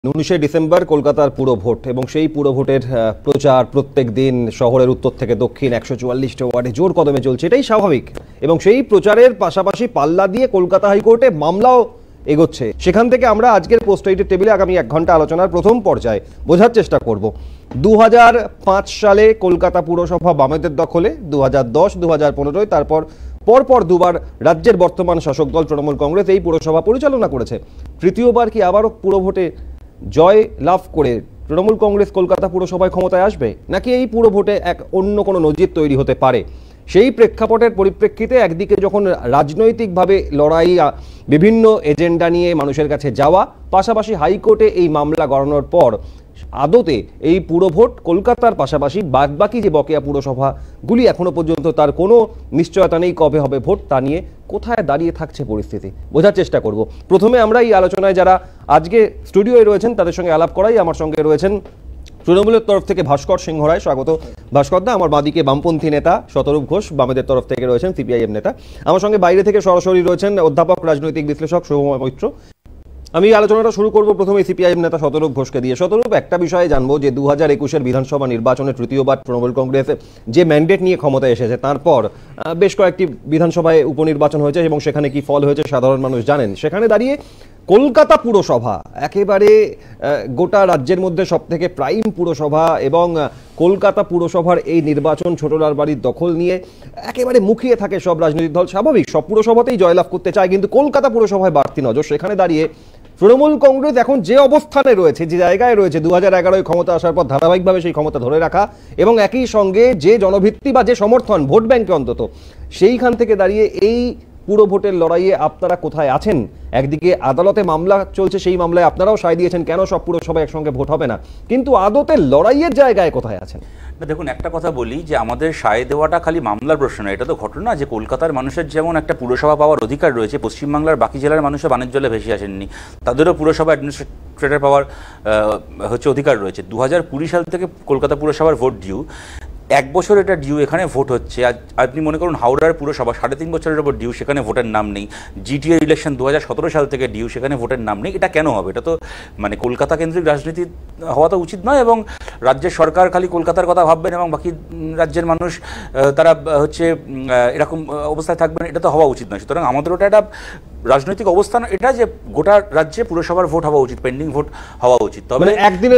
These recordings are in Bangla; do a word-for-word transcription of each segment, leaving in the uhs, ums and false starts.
উনিশে ডিসেম্বর কলকাতার পুরো ভোট এবং সেই পুরো ভোটের প্রচার প্রত্যেক দিন শহরের উত্তর থেকে দক্ষিণ একশো চুয়াল্লিশটা ওয়ার্ডে জোর কদমে চলছে, এটাই স্বাভাবিক। এবং সেই প্রচারের পাশাপাশি পাল্লা দিয়ে কলকাতা হাইকোর্টে মামলাও এগোচ্ছে। সেখান থেকে আমরা আজকের পোস্টাইটের টেবিলে আগামী এক ঘন্টা আলোচনার প্রথম পর্যায়ে বোঝার চেষ্টা করব দু হাজার পাঁচ সালে কলকাতা পুরসভা বামেদের দখলে, দু হাজার দশ দু হাজার পনেরোয় তারপর পরপর দুবার রাজ্যের বর্তমান শাসক দল তৃণমূল কংগ্রেস এই পুরসভা পরিচালনা করেছে। তৃতীয়বার কি আবারও পুরো ভোটে জয় লাভ করে তৃণমূল কংগ্রেস কলকাতা পুরসভায় ক্ষমতায় আসবে, নাকি এই পুরো ভোটে এক অন্য কোনো নজির তৈরি হতে পারে? সেই প্রেক্ষাপটের পরিপ্রেক্ষিতে একদিকে যখন রাজনৈতিকভাবে লড়াই, বিভিন্ন এজেন্ডা নিয়ে মানুষের কাছে যাওয়া, পাশাপাশি হাইকোর্টে এই মামলা গড়ানোর পর আদতে এই পুরো ভোট কলকাতার পাশাপাশি বাদবাকি যে বকেয়া পুরসভাগুলি এখনো পর্যন্ত তার কোনো নিশ্চয়তা নেই কবে হবে ভোট, তা নিয়ে কোথায় দাঁড়িয়ে থাকছে পরিস্থিতি বোঝার চেষ্টা করব। প্রথমে আমরা এই আলোচনায় যারা আজকে স্টুডিওয়ে রয়েছেন তাদের সঙ্গে আলাপ করাই। আমার সঙ্গে রয়েছেন তৃণমূলের তরফ থেকে ভাস্কর সিংহ রায়, স্বাগত ভাস্কর দা। আমার বাঁদিকে বামপন্থী নেতা শতরূপ ঘোষ, বামেদের তরফ থেকে রয়েছেন সিপিআইএম নেতা। আমার সঙ্গে বাইরে থেকে সরাসরি রয়েছেন অধ্যাপক রাজনৈতিক বিশ্লেষক শুভময় মৈত্র। আমি আলোচনাটা শুরু করবো প্রথমে সিপিআইএম নেতা শতরূপ ঘোষকে দিয়ে। শতরূপ, একটা বিষয়ে জানবো যে দু হাজার একুশের বিধানসভা নির্বাচনে তৃতীয়বার তৃণমূল কংগ্রেস যে ম্যান্ডেট নিয়ে ক্ষমতায় এসেছে, তারপর বেশ কয়েকটি বিধানসভায় উপনির্বাচন হয়েছে এবং সেখানে কি ফল হয়েছে সাধারণ মানুষ জানেন। সেখানে দাঁড়িয়ে কলকাতা পুরসভা একেবারে গোটা রাজ্যের মধ্যে সব থেকে প্রাইম পুরসভা, এবং কলকাতা পুরসভার এই নির্বাচন ছোটলার বাড়ির দখল নিয়ে একেবারে মুখিয়ে থাকে সব রাজনৈতিক দল। স্বাভাবিক, সব পুরসভাতেই জয়লাভ করতে চায়, কিন্তু কলকাতা পুরসভায় বাড়তি নজর। সেখানে দাঁড়িয়ে তৃণমূল কংগ্রেস এখন যে অবস্থানে রয়েছে, যে জায়গায় রয়েছে, দু হাজার এগারোয় ক্ষমতা আসার পর ধারাবাহিকভাবে সেই ক্ষমতা ধরে রাখা এবং একই সঙ্গে যে জনভিত্তি বা যে সমর্থন ভোট ব্যাংকে অন্তত, সেইখান থেকে দাঁড়িয়ে এই পুরো ভোটের লড়াইয়ে আপনারা কোথায় আছেন? একদিকে আদালতে মামলা চলছে, সেই মামলায় আপনারাও সায় দিয়েছেন কেন সব পুরসভা একসঙ্গে ভোট হবে না, কিন্তু আদতে লড়াইয়ের জায়গায় কোথায় আছেন? দেখুন, একটা কথা বলি যে আমাদের সায় দেওয়াটা খালি মামলার প্রশ্ন না, এটা তো ঘটনা যে কলকাতার মানুষের যেমন একটা পুরসভা পাওয়ার অধিকার রয়েছে, পশ্চিমবাংলার বাকি জেলার মানুষও বাণিজ্য জলে ভেসে আসেননি, তাদেরও পুরসভা অ্যাডমিনিস্ট্রেটর পাওয়ার হচ্ছে অধিকার রয়েছে। দু হাজার কুড়ি সাল থেকে কলকাতা পুরসভার ভোট ডিউ, এক বছর এটা ডিউ, এখানে ভোট হচ্ছে। আজ আপনি মনে করুন হাওড়ার পুরসভা সাড়ে তিন বছরের ওপর ডিউ, সেখানে ভোটের নাম নেই। জিটিএ ইলেকশন দু হাজার সতেরো সাল থেকে ডিউ, সেখানে ভোটের নাম নেই। এটা কেন হবে? এটা তো মানে কলকাতা কেন্দ্রিক রাজনীতি হওয়া তো উচিত নয়, এবং রাজ্যের সরকার খালি কলকাতার কথা ভাববেন এবং বাকি রাজ্যের মানুষ তারা হচ্ছে এরকম অবস্থায় থাকবেন, এটা তো হওয়া উচিত নয়। সুতরাং আমাদের ওটা একটা রাজনৈতিক অবস্থান এটা যে গোটা রাজ্যে পুরসভার ভোট হওয়া উচিত, পেন্ডিং ভোট হওয়া উচিত। তবে একদিনের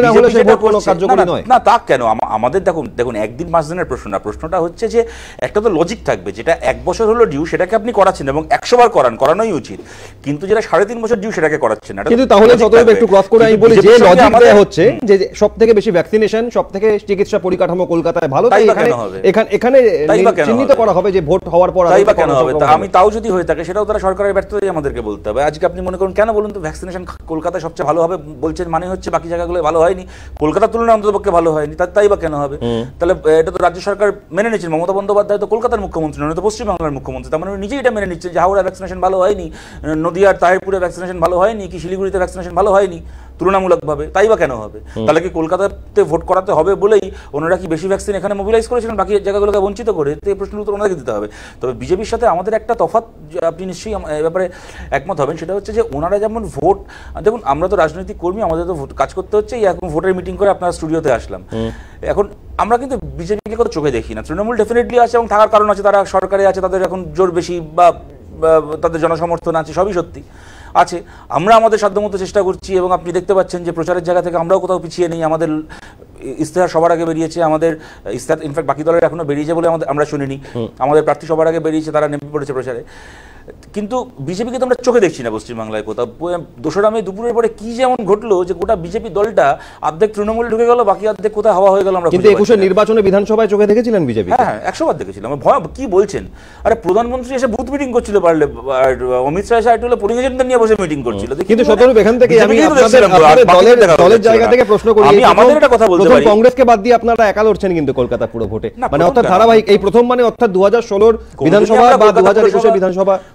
না, তা কেন? আমাদের দেখুন দেখুন একদিন পাঁচ দিনের প্রশ্ন না, প্রশ্নটা হচ্ছে যে একটা তো লজিক থাকবে, যেটা এক বছর হলো ডিউ সেটাকে আপনি করাচ্ছেন এবং একশো বার করান, করানোই উচিত, কিন্তু যেটা সাড়ে তিন বছর ডিউ সেটাকে করাচ্ছেন না। কিন্তু তাহলে একটু ক্রস করে আমি বলি যে লজিকটা হচ্ছে যে সব থেকে বেশি ভ্যাকসিনেশন, সব থেকে চিকিৎসা পরিকাঠামো কলকাতায় ভালো, তাই এখানে এখানে চিহ্নিত করা হবে যে ভোট হওয়ার পর তাই বা কেন হবে? আমি তাও যদি হয়ে থাকে সেটাও তারা সরকারের ব্যর্থতাই আমাদেরকে বলতে হবে। আজকে আপনি মনে করুন কেন বলুন তো, ভ্যাকসিনেশন কলকাতায় সবচেয়ে ভালো হবে বলছেন, মানে হচ্ছে বাকি জায়গাগুলো ভালো হয়নি, কলকাতার তুলনায় অন্ততপক্ষে ভালো হয়নি, তাই বা কেন হবে? তাহলে এটা তো রাজ্য সরকার মেনে নিচ্ছেন। মমতা বন্দ্যোপাধ্যায় তো কলকাতার মুখ্যমন্ত্রী নয়, তো পশ্চিমবাংলার মুখ্যমন্ত্রী, তার মানে নিজেই এটা মেনে নিচ্ছেন যে হাওড়া ভ্যাকসিনেশন ভালো হয়নি, নদিয়ার তাহিরপুরে ভ্যাকসিনেশন ভালো হয়নি, কি শিলিগুড়িতে ভ্যাকসিনেশন ভালো হয়নি তুলনামূলকভাবে, তাই বা কেন হবে? তাহলে কি কলকাতাতে ভোট করাতে হবে বলেই ওনারা কি বেশি ভ্যাকসিন এখানে মোবিলাইজ করেছিলেন বাকি জায়গাগুলোকে বঞ্চিত করে? তো এই প্রশ্নের উত্তর ওনাদেরকে দিতে হবে। তবে বিজেপির সাথে আমাদের একটা তফাৎ, আপনি নিশ্চয়ই এ ব্যাপারে একমত হবেন, সেটা হচ্ছে যে ওনারা যেমন ভোট, দেখুন আমরা তো রাজনৈতিক কর্মী, আমাদের তো কাজ করতে হচ্ছে, এখন ভোটের মিটিং করে আপনার স্টুডিওতে আসলাম। এখন আমরা কিন্তু বিজেপিকে কোনো চোখে দেখি না। তৃণমূল ডেফিনেটলি আছে এবং থাকার কারণ আছে, তারা সরকারে আছে, তাদের এখন জোর বেশি বা তাদের জনসমর্থন আছে, সবই সত্যি আছে। আমরা আমাদের সাধ্যমতো চেষ্টা করছি এবং আপনি দেখতে পাচ্ছেন যে প্রচারের জায়গা থেকে আমরাও কোথাও পিছিয়ে নেই। আমাদের ইস্তেহার সবার আগে বেরিয়েছে, আমাদের ইস্তেহার ইনফ্যাক্ট বাকি দলের এখনো বেরিয়েছে বলে আমাদের আমরা শুনিনি, আমাদের প্রার্থী সবার আগে বেরিয়েছে, তারা নেমে পড়েছে প্রচারে। কিন্তু বিজেপিকে তো আমরা চোখে দেখছি না পশ্চিমবাংলায় কোথাও। দোসরা মে দুপুরের পরে কি যেমন ঘটলো যে গোটা বিজেপি দলটা অর্ধেক তৃণমূল ঢুকে গেল, বাকি অর্ধেক কোথায় হাওয়া হয়ে গেল। আমরা কিন্তু একুশের নির্বাচনে বিধানসভায় চোখে দেখেছিলেন বিজেপি? হ্যাঁ, একশো বার দেখেছিলাম। ভয় কি বলছেন? আরে প্রধানমন্ত্রী এসে বুথ মিটিং করছিল, পারলে অমিত শাহ এসে একটু পোলিং এজেন্টদের নিয়ে বসে মিটিং করছিল। কিন্তু শতরূপ, এখান থেকে আমি দলের জায়গা থেকে প্রশ্ন করি, আমি আমাদের একটা কথা বলতে পারি, কংগ্রেসকে বাদ দিয়ে আপনারা একা লড়ছেন কিন্তু কলকাতা পুরো ভোটে, মানে অর্থাৎ ধারাবাহিক এই প্রথম, মানে অর্থাৎ দু হাজার ষোলোর বিধানসভা বা দু হাজার একুশের বিধানসভা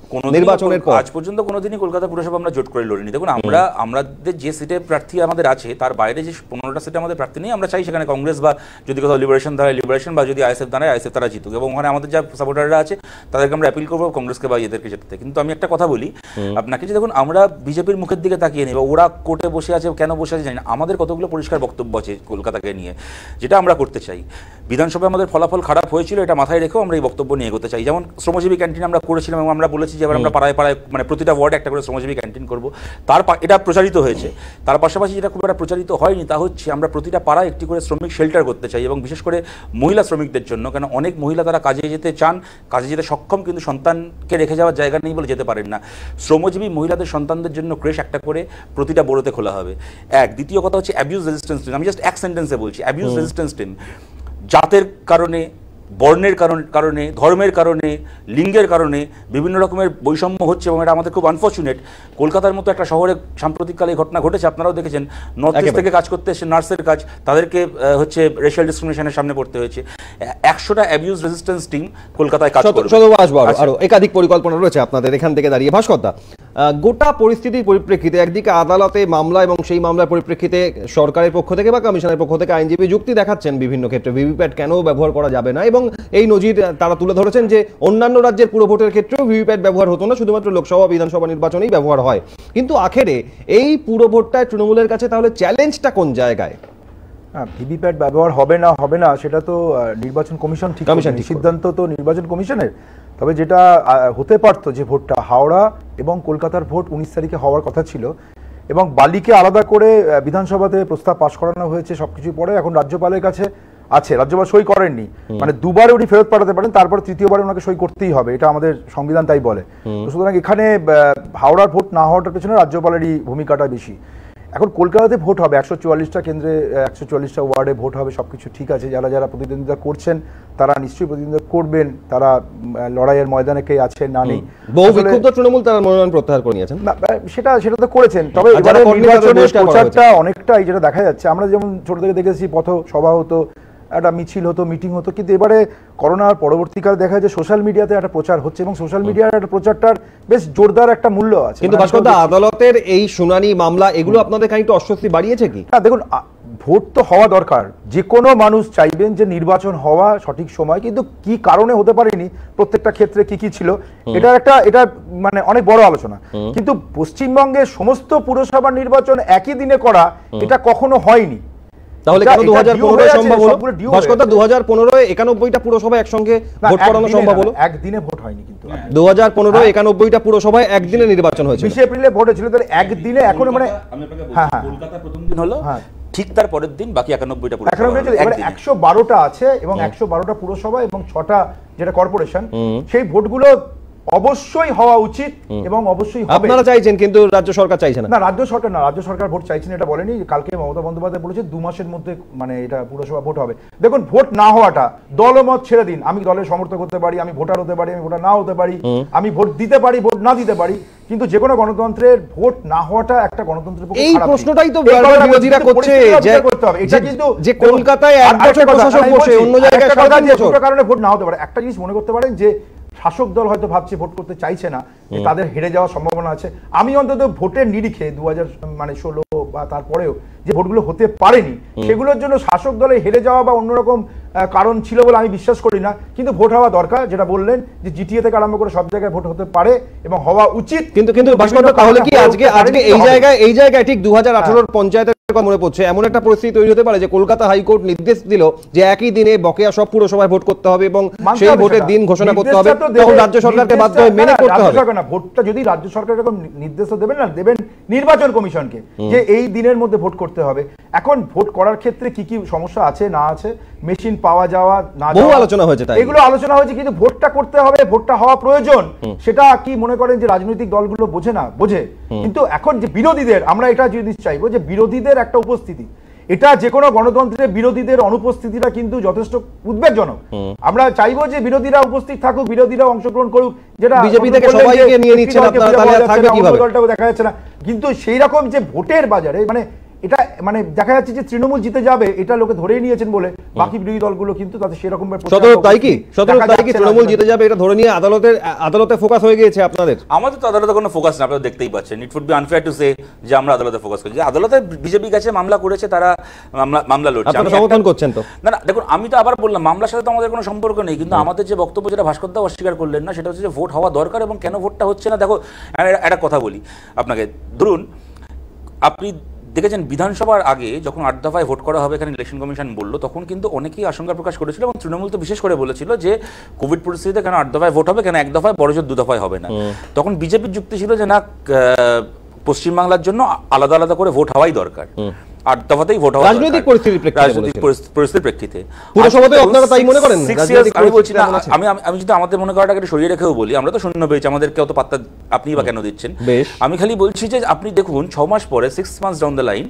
নির্বাচনের পর? আজ পর্যন্ত কোনোদিনই কলকাতা পুরসভা আমরা জোট করে লড়িনি। দেখুন, আমরা আমাদের যে সিটে প্রার্থী আমাদের আছে তার বাইরে যে পনেরোটা সিটে আমাদের প্রার্থী নেই, আমরা চাই সেখানে কংগ্রেস বা যদি কোথাও লিবারেশন দাঁড়ায় লিবারেশন, বা যদি আইএসএফ দাঁড়ায় আইএসএফ তারা জিতুক, এবং ওখানে আমাদের যা সাপোর্টাররা আছে তাদেরকে আমরা অ্যাপিল করবো কংগ্রেসকে বা এদেরকে যেতে। কিন্তু আমি একটা কথা বলি আপনাকে, যে দেখুন আমরা বিজেপির মুখের দিকে তাকিয়ে নেই বা ওরা কোর্টে বসে আছে কেন বসে আছে জানি না, আমাদের কতগুলো পরিষ্কার বক্তব্য আছে কলকাতাকে নিয়ে যেটা আমরা করতে চাই। বিধানসভায় আমাদের ফলাফল খারাপ হয়েছিল, এটা মাথায় রেখেও আমরা এই বক্তব্য নিয়ে এগোতে চাই। যেমন শ্রমজীবী ক্যান্টিন আমরা করেছিলাম এবং আমরা বলেছি যে এবার আমরা পাড়ায় পাড়ায় মানে প্রতিটা ওয়ার্ডে একটা করে শ্রমজীবী ক্যান্টিন করবো। তার এটা প্রচারিত হয়েছে। তার পাশাপাশি যেটা খুব একটা প্রচারিত হয়নি তা হচ্ছে আমরা প্রতিটা পাড়ায় একটি করে শ্রমিক শেল্টার করতে চাই, এবং বিশেষ করে মহিলা শ্রমিকদের জন্য। কেন অনেক মহিলা তারা কাজে যেতে চান, কাজে যেতে সক্ষম, কিন্তু সন্তানকে রেখে যাওয়ার জায়গা নেই বলে যেতে পারেন না। শ্রমজীবী মহিলাদের সন্তানদের জন্য ক্রেশ একটা করে প্রতিটা বড়োতে খোলা হবে। এক দ্বিতীয় কথা হচ্ছে অ্যাবিউজ রেজিস্ট্যান্স টিম। আমি জাস্ট এক সেন্টেন্সে বলছি, অ্যাবিউজ রেজিস্ট্যান্স টিম জাতের কারণে, বর্ণের কারণে, ধর্মের কারণে, লিঙ্গের কারণে বিভিন্ন রকমের বৈষম্য হচ্ছে, এবং এটা আমাদের খুব আনফর্চুনেট। কলকাতার মতো একটা শহরে সাম্প্রতিককালে এই ঘটনা ঘটেছে, আপনারাও দেখেছেন। নর্থ ইস্ট থেকে কাজ করতে এসে নার্সের কাজ, তাদেরকে হচ্ছে রেশিয়াল ডিসক্রিমিনেশনের সামনে পড়তে হয়েছে। একশোটা অ্যাবিউজ রেজিস্ট্যান্স টিম কলকাতায় কাজ করবে। আরো একাধিক পরিকল্পনা রয়েছে আপনাদের এখান থেকে দাঁড়িয়ে। ভাস্করদা, গোটা পরিস্থিতির পরিপ্রেক্ষিতে একদিকে আদালতে মামলা এবং সেই মামলার পরিপ্রেক্ষিতে সরকারের পক্ষ থেকে বা কমিশনের পক্ষ থেকে আইনজীবী যুক্তি দেখাচ্ছেন বিভিন্ন ক্ষেত্রে ভিভিপ্যাট কেন ব্যবহার করা যাবে না, এবং এই নজির তারা তুলে ধরেছেন যে অন্যান্য রাজ্যের পুরো ভোটের ক্ষেত্রেও ভিভিপ্যাট ব্যবহার হতো না, শুধুমাত্র লোকসভা বিধানসভা নির্বাচনেই ব্যবহার হয়। কিন্তু আখেরে এই পুরো ভোটটায় তৃণমূলের কাছে তাহলে চ্যালেঞ্জটা কোন জায়গায়? হ্যাঁ, ভিভিপ্যাট ব্যবহার হবে না হবে না সেটা তো নির্বাচন কমিশন ঠিক করবে, সিদ্ধান্ত তো নির্বাচন কমিশনের। তবে যেটা হতে পারতো যে ভোটটা হাওড়া এবং কলকাতার ভোট উনিশ তারিখে হওয়ার কথা ছিল, এবং বালিকে আলাদা করে বিধানসভাতে প্রস্তাব পাশ করানো হয়েছে সবকিছু পরে এখন রাজ্যপালের কাছে আছে, রাজ্যপাল সই করেননি, মানে দুবারে উনি ফেরত পাঠাতে পারেন, তারপর তৃতীয়বারে ওনাকে সই করতেই হবে, এটা আমাদের সংবিধান তাই বলে। সুতরাং এখানে হাওড়ার ভোট না হওয়াটার পেছনে রাজ্যপালেরই ভূমিকাটা বেশি। এখন কলকাতাতে ভোট হবে, একশো চুয়াল্লিশটা কেন্দ্রে একশো চুয়াল্লিশটা ওয়ার্ডে ভোট হবে, সবকিছু ঠিক আছে। যারা যারা প্রতিদ্বন্দ্বিতা করছেন তারা নিশ্চয়ই প্রতিদ্বন্দ্বিতা করবেন, তারা লড়াইয়ের ময়দানে কে আছে না নেই। বহু বিক্ষুব্ধ তৃণমূল তারা মনোনয়ন প্রত্যাহার করে নিয়েছেন, সেটা সেটা তো করেছেন। তবে নির্বাচনের প্রচারটা অনেকটাই যেটা দেখা যাচ্ছে, আমরা যেমন ছোট থেকে দেখেছি পথ সভা হতো, একটা মিছিল হতো, মিটিং হতো, কিন্তু এবারে করোনার পরবর্তীকালে দেখা যায় সোশ্যাল মিডিয়াতে একটা প্রচার হচ্ছে, এবং সোশ্যাল মিডিয়ার একটা প্রচারটার বেশ জোরদার একটা মূল্য আছে। কিন্তু ভাস্করদা, আদালতের এই শুনানি মামলা এগুলো আপনাদের খানিকটা অস্বস্তি বাড়িয়েছে কি? না দেখুন, ভোট তো হওয়া দরকার, যে কোনো মানুষ চাইবেন যে নির্বাচন হওয়া সঠিক সময়, কিন্তু কি কারণে হতে পারেনি, প্রত্যেকটা ক্ষেত্রে কি কি ছিল, এটা একটা এটা মানে অনেক বড় আলোচনা। কিন্তু পশ্চিমবঙ্গের সমস্ত পুরসভা নির্বাচন একই দিনে করা এটা কখনো হয়নি। তাহলে কেন দু হাজার পনেরোয় সম্ভব হলো? ভাস্করদা, দু হাজার পনেরোয় একানব্বইটা পুরসভা একসঙ্গে ভোট করানো সম্ভব হলো? একদিনে ভোট হয়নি, কিন্তু দু হাজার পনেরোয় একানব্বইটা পুরসভায় একদিনে নির্বাচন হয়েছে, বিশে এপ্রিলে ভোট হয়েছিল, তাহলে একদিনে এখন মানে কলকাতা প্রথম দিন হলো, ঠিক তার পরের দিন বাকি একানব্বইটা একশো বারোটা আছে, এবং একশো বারোটা পুরসভা এবং ছটা যেটা কর্পোরেশন, সেই ভোটগুলো অবশ্যই হওয়া উচিত এবং অবশ্যই হবে। আপনারা চাইছেন কিন্তু রাজ্য সরকার চাইছে না। না, রাজ্য সরকার না, রাজ্য সরকার ভোট চাইছেন এটা বলেনি। কালকে মমতা বন্দ্যোপাধ্যায় বলেছে দু মাসের মধ্যে মানে এটা পুরসভা ভোট হবে। দেখুন, ভোট না হওয়াটা দলমত ছেড়ে দিন, আমি দলের সমর্থক হতে পারি, আমি ভোটার হতে পারি, আমি ভোটার না হতে পারি, আমি ভোট দিতে পারি, ভোট না দিতে পারি, কিন্তু যে কোনো গণতন্ত্রের ভোট না হওয়াটা একটা গণতন্ত্রের পক্ষে খারাপ। এই প্রশ্নটাই তো বিরোধীরা করছে যে এটা কিন্তু যে কলকাতায় এক বছর প্রশাসক বসে অন্য জায়গায় সাত বছর কারণে ভোট না হতে পারে। একটা জিনিস মনে করতে পারেন যে শাসক দল হয়তো ভাবছে ভোট করতে চাইছে না, তাদের হেরে যাওয়ার সম্ভাবনা আছে। আমি অন্তত ভোটের নিরিখে দু হাজার মানে ষোলো বা তারপরেও যে ভোটগুলো হতে পারেনি, সেগুলোর জন্য শাসক দলে হেরে যাওয়া বা অন্যরকম কারণ ছিল বলে আমি বিশ্বাস করি না। কিন্তু ভোট হওয়া দরকার, যেটা বললেন যে জিটিএ থেকে আরম্ভ করে সব জায়গায় ভোট হতে পারে এবং হওয়া উচিত। কিন্তু কিন্তু তাহলে কি আজকে আজকে এই জায়গায় এই জায়গায় ঠিক দু হাজার আঠারোর পঞ্চায়েতের মনে পড়ছে এমন একটা পরিস্থিতি তৈরি হতে পারে যে কলকাতা হাইকোর্ট নির্দেশ দিল যে একই দিনে বকেয়া সব পুরসভায় ভোট করতে হবে এবং সেই ভোটের দিন ঘোষণা করতে হবে, তখন রাজ্য সরকারকে বাধ্য হয়ে মেনে করতে হবে। না, ভোটটা যদি রাজ্য সরকার এরকম নির্দেশ দেবেন না, দেবেন নির্বাচন কমিশনকে যে এই দিনের মধ্যে ভোট করতে হবে। এখন ভোট করার ক্ষেত্রে কি কি সমস্যা আছে না আছে, মেশিন পাওয়া যাওয়া না বহু আলোচনা হয়েছে, তাই এগুলো আলোচনা হয়েছে, কিন্তু ভোটটা করতে হবে, ভোটটা হওয়া প্রয়োজন। সেটা কি মনে করেন যে রাজনৈতিক দলগুলো বোঝে না? বোঝে। কিন্তু এখন যে বিরোধীদের, আমরা এটা জিনিস চাইবো যে বিরোধীদের একটা উপস্থিতি, এটা যে কোনো গণতন্ত্রের বিরোধীদের অনুপস্থিতিটা কিন্তু যথেষ্ট উদ্বেগজনক। আমরা চাইবো যে বিরোধীরা উপস্থিত থাকুক, বিরোধীরা অংশগ্রহণ করুক, যেটা বিজেপি থেকে সবাইকে নিয়ে নিচ্ছেন আপনারা, তাহলে থাকবে কিভাবে? দলটাও দেখা যাচ্ছে না। কিন্তু সেই রকম যে ভোটের বাজারে মানে এটা মানে দেখা যাচ্ছে যে তৃণমূল জিতে যাবে, এটা লোকে ধরেই নিয়েছেন বলে বাকি বিরোধী দলগুলো কিন্তু তাদের সেরকম সতেরো তাই কি সতেরো তাই কি তৃণমূল জিতে যাবে এটা ধরে নিয়ে আদালতের আদালতে ফোকাস হয়ে গিয়েছে আপনাদের? আমাদের তো আদালতে কোনো ফোকাস না, আপনারা দেখতেই পাচ্ছেন। It would be unfair to say যে আমরা আদালতে ফোকাস করছি। আদালতে বিজেপি কাছে মামলা করেছে, তারা মামলা মামলা লড়ছে। আপনারা সমর্থন করছেন তো? না না, দেখুন আমি তো আবার বললাম মামলার সাথে তো আমাদের কোনো সম্পর্ক নেই, কিন্তু আমাদের যে বক্তব্য যেটা ভাস্কর দা অস্বীকার করলেন না, সেটা হচ্ছে যে ভোট হওয়া দরকার এবং কেন ভোটটা হচ্ছে না। দেখো আমি একটা কথা বলি আপনাকে, ধরুন আপনি দেখেছেন বিধানসভার আগে যখন আট দফায় ভোট করা হবে এখানে ইলেকশন কমিশন বললো, তখন কিন্তু অনেকেই আশঙ্কা প্রকাশ করেছিল এবং তৃণমূল তো বিশেষ করে বলেছিল যে কোভিড পরিস্থিতিতে কেন আট দফায় ভোট হবে, কেন এক দফায় বড়জোর দু দফায় হবে না। তখন বিজেপির যুক্তি ছিল যে না, পশ্চিমবাংলার জন্য আলাদা আলাদা করে ভোট হওয়াই দরকার, আট দফাতেই ভোট হওয়া রাজনৈতিক পরিস্থিতির পরিস্থিতির প্রেক্ষিতে। পুরসভাতেও আপনারা তাই মনে করেন? আমি বলছি না, আমি আমি যদি আমাদের মনে করাটাকে সরিয়ে রেখেও বলি, আমরা তো শূন্য পেয়েছি, আমাদেরকে অত পাত্তা আপনি বা কেন দিচ্ছেন? আমি খালি বলছি যে আপনি দেখুন ছ মাস পরে, six months down the line,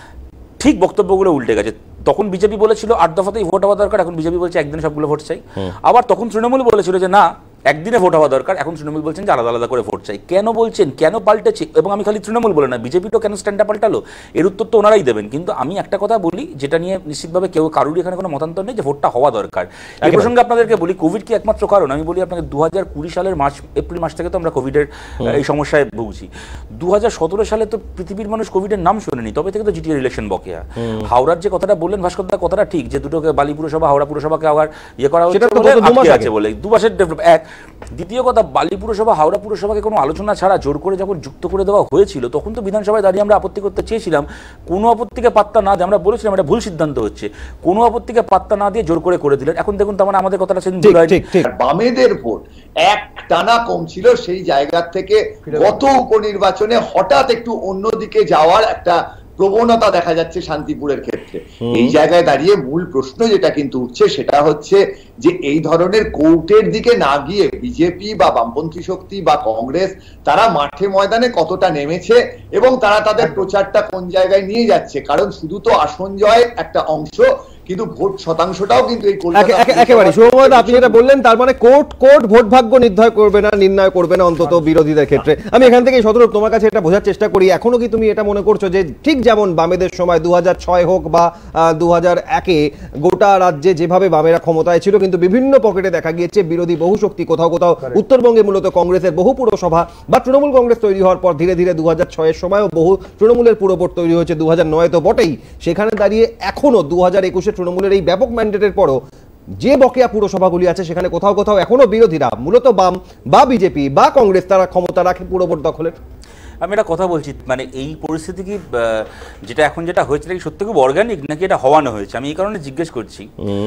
ঠিক বক্তব্যগুলো উল্টে গেছে। তখন বিজেপি বলেছিল আট দফাতেই ভোট হওয়া দরকার, এখন বিজেপি বলছে একদিনে সবগুলো ভোট চাই। আবার তখন তৃণমূল বলেছিল যে না একদিনে ভোট হওয়া দরকার, এখন তৃণমূল বলছেন যে আলাদা আলাদা করে ভোট চাই। কেন বলছেন, কেন পাল্টেছে? এবং আমি খালি তৃণমূল বলে না, বিজেপিটাও কেন স্ট্যান্ডটা পাল্টালো এর উত্তর তো ওনারাই দেবেন। কিন্তু আমি একটা কথা বলি যেটা নিয়ে নিশ্চিতভাবে কেউ কারুরই এখানে কোনো মতান্তর নেই, যে ভোটটা হওয়া দরকার। এই প্রসঙ্গে আপনাদেরকে বলি, কোভিড কি একমাত্র কারণ? আমি বলি আপনাকে, দু হাজার কুড়ি সালের মার্চ এপ্রিল মাস থেকে তো আমরা কোভিডের এই সমস্যায় ভুগছি। দু হাজার সতেরো সালে তো পৃথিবীর মানুষ কোভিডের নাম শোনেনি, তবে থেকে তো জিটিএর ইলেকশন বকেয়া। হাওড়ার যে কথাটা বললেন ভাস্কর দা, কথাটা ঠিক, যে দুটোকে বালি পুরসভা হাওড়া পুরসভাকে আবার ইয়ে করা হচ্ছে বলে দু মাসের ডেভেলপ। এক দ্বিতীয় কথা, বালি পুরসভা হাওড়া পুরসভাকে কোনো আলোচনা ছাড়া জোর করে যখন যুক্ত করে দেওয়া হয়েছিল, তখন তো বিধানসভায় দাঁড়িয়ে আমরা আপত্তি করতে চেয়েছিলাম, কোনো আপত্তিকে পাত্তা না দিয়ে আমরা বলেছিলাম এটা ভুল সিদ্ধান্ত হচ্ছে, কোনো আপত্তিকে পাত্তা না দিয়ে জোর করে করে দিলেন। এখন দেখুন তার মানে আমাদের কথাটা সেদিন বামেদের ভোট এক টানা কম ছিল, সেই জায়গা থেকে গত উপনির্বাচনে হঠাৎ একটু অন্যদিকে যাওয়ার একটা প্রবণতা দেখা যাচ্ছে শান্তিপুরের ক্ষেত্রে। এই জায়গায় দাঁড়িয়ে মূল প্রশ্ন যেটা কিন্তু উঠছে সেটা হচ্ছে যে এই ধরনের কোর্টের দিকে না গিয়ে বিজেপি বা বামপন্থী শক্তি বা কংগ্রেস তারা মাঠে ময়দানে কতটা নেমেছে এবং তারা তাদের প্রচারটা কোন জায়গায় নিয়ে যাচ্ছে। কারণ শুধু তো আসন জয়ের একটা অংশ, কিন্তু ভোট শতাংশটাও কিন্তু এই একেবারে শুভময় আপনি যেটা বললেন, তার মানে কোর্ট কোর্ট ভোট ভাগ্য নির্ণয় করবে না, নির্ণয় করবে না অন্তত বিরোধীদের ক্ষেত্রে। আমি এখান থেকে শতরূপ তোমার কাছে এটা বোঝার চেষ্টা করি, এখনো কি তুমি এটা মনে করছো যে ঠিক যেমন বামেদের সময় দু হাজার ছয় হোক বা দু হাজার একে গোটা রাজ্যে যেভাবে বামেরা ক্ষমতায় ছিল, কিন্তু বিভিন্ন পকেটে দেখা গিয়েছে বিরোধী বহু শক্তি, কোথাও কোথাও উত্তরবঙ্গে মূলত কংগ্রেসের বহু পুরসভা বা তৃণমূল কংগ্রেস তৈরি হওয়ার পর ধীরে ধীরে দু হাজার ছয়ের সময়ও বহু তৃণমূলের পুরভোট তৈরি হয়েছে, দু হাজার নয় তো বটেই। সেখানে দাঁড়িয়ে এখনো দু হাজার একুশে তৃণমূলের এই ব্যাপক ম্যান্ডেটের পরও যে বকেয়া পুরসভাগুলি আছে সেখানে কোথাও কোথাও এখনো বিরোধীরা মূলত বাম বা বিজেপি বা কংগ্রেস তারা ক্ষমতা রাখে পুরভোট দখলের। আমি একটা কথা বলছি, মানে এই পরিস্থিতি কি যেটা এখন যেটা হয়েছে কি সত্যি খুব অর্গানিক নাকি এটা হওয়ানো হয়েছে? আমি এই কারণে জিজ্ঞেস করছি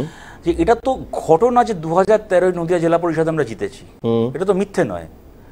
যে এটা তো ঘটনা যে দু হাজার তেরোয় নদিয়া জেলা পরিষদ আমরা জিতেছি, এটা তো মিথ্যে নয়।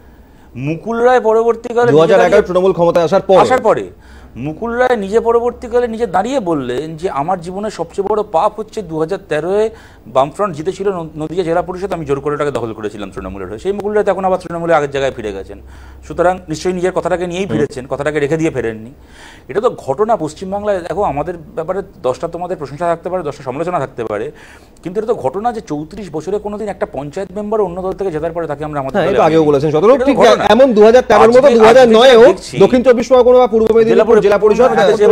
মুকুল রায় পরবর্তীকালে দু হাজার এগারো তৃণমূল ক্ষমতায় আসার পর আসার পরে মুকুল রায় নিজে পরবর্তীকালে নিজে দাঁড়িয়ে বললেন যে আমার জীবনের সবচেয়ে বড় পাপ হচ্ছে দু হাজার তেরোয় বামফ্রন্ট জিতেছিল নদিয়া জেলা পরিষদ, আমি জোর করে ওটাকে দখল করেছিলাম তৃণমূলের হয়ে। সেই মুকুল রায় এখন আবার তৃণমূলে আগের জায়গায় ফিরে গেছেন, সুতরাং নিশ্চয়ই নিজের কথাটাকে নিয়েই ফিরেছেন, কথাটাকে রেখে দিয়ে ফেরেননি। এটা তো ঘটনা পশ্চিমবাংলায়। দেখো আমাদের ব্যাপারে দশটা তোমাদের প্রশংসা থাকতে পারে, দশটা সমালোচনা থাকতে পারে, কিন্তু এটা তো ঘটনা যে চৌত্রিশ বছরে কোনোদিন একটা পঞ্চায়েত মেম্বার অন্য দল থেকে জেতার পরে তাকে আমরা আমাদের আগেও বলেছেন শতরূপ, ঠিক এমন দু হাজার তেরোর মতো দু হাজার নয়েও দক্ষিণ চব্বিশ পরগনা বা পূর্ব মেদিনীপুর জেলা পরিষদ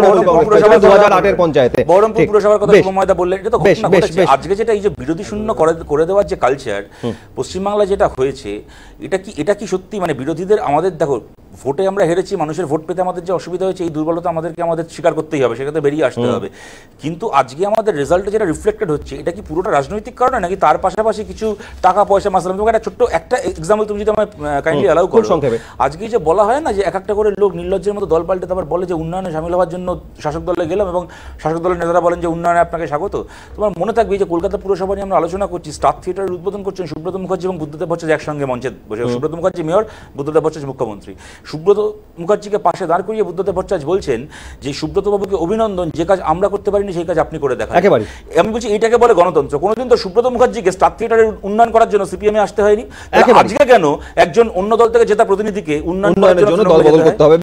বহরমপুর পুরসভার কথা শুভময়দা বললেন, এটা তো ঘটনা ঘটেছে। আজকে যেটা এই যে বিরোধী শূন্য করে দেওয়ার যে কালচার পশ্চিমবাংলায় যেটা হয়েছে, এটা কি এটা কি সত্যি মানে বিরোধীদের আমাদের দেখো ভোটে আমরা হেরেছি, মানুষের ভোট পেতে আমাদের যে অসুবিধা হয়েছে, এই দুর্বলতা আমাদেরকে আমাদের স্বীকার করতেই হবে, সেটাতে বেরিয়ে আসতে হবে। কিন্তু আজকে আমাদের রেজাল্টে যেটা রিফ্লেক্টেড হচ্ছে, এটা কি পুরোটা রাজনৈতিক কারণে নাকি তার পাশাপাশি কিছু টাকা পয়সা মাসলাম? তোমাকে একটা ছোট্ট একটা এক্সাম্পল তুমি যদি আমায় কাইন্ডলি অ্যালাউ করো, আজকে যে বলা হয় না যে এক একটা করে লোক নির্লজ্জের মতো দল পাল্টে তারপর বলে যে উন্নয়নে সামিল হওয়ার জন্য শাসক দলে গেলাম এবং শাসক দলের নেতারা বলেন যে উন্নয়নে আপনাকে স্বাগত। তোমার মনে থাকবে যে কলকাতা পুরসভা নিয়ে আমরা আলোচনা করছি, স্টার থিয়েটারের উদ্বোধন করছেন সুব্রত মুখার্জি এবং বুদ্ধদেব ভট্টাচার্য একসঙ্গে মঞ্চে বসে। সুব্রত মুখার্জি মেয়র, বুদ্ধদেব ভট্টাচার্য মুখ্যমন্ত্রী। সুব্রত মুখার্জিকে পাশে দাঁড় করিয়ে বুদ্ধদেব ভট্টাচার্য বলছেন যে সুব্রত বাবুকে অভিনন্দন, যে কাজ আমরা করতে পারিনি সেই কাজ আপনি করে দেখান। আমি বলছি এইটাকে বলে গণতন্ত্র। কোনোদিন তো সুব্রত মুখার্জিকে স্টার থিয়েটারের উন্নয়ন করার জন্য সিপিএমে আসতে হয়নি, আজকে কেন একজন অন্য দল থেকে জেতা প্রতিনিধিকে উন্নয়ন করার জন্য দল বদল করতে হবে?